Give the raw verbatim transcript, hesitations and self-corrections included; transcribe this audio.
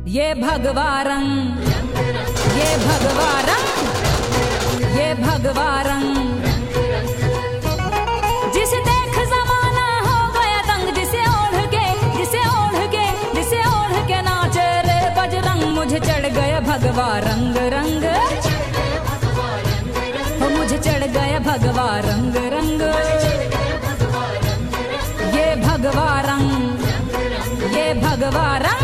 ये भगवा रंग, ये भगवा रंग, ये भगवा रंग, जिसे देख जमाना हो गया दंग, जिसे ओढ़ के, जिसे ओढ़ के, जिसे ओढ़ के नाचे रे बजरंग। मुझे चढ़ गया भगवा रंग रंग, हो मुझे चढ़ गया भगवा रंग रंग। ये भगवा रंग, ये भगवा रंग,